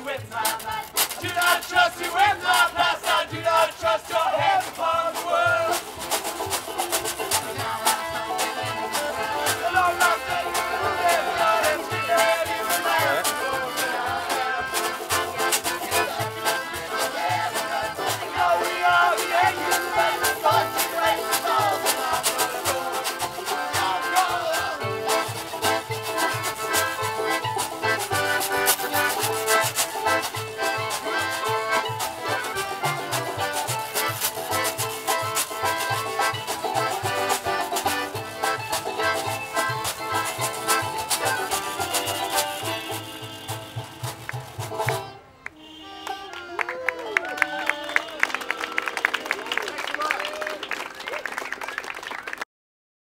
with my mind. Do not trust you with my past. I do not trust your hands.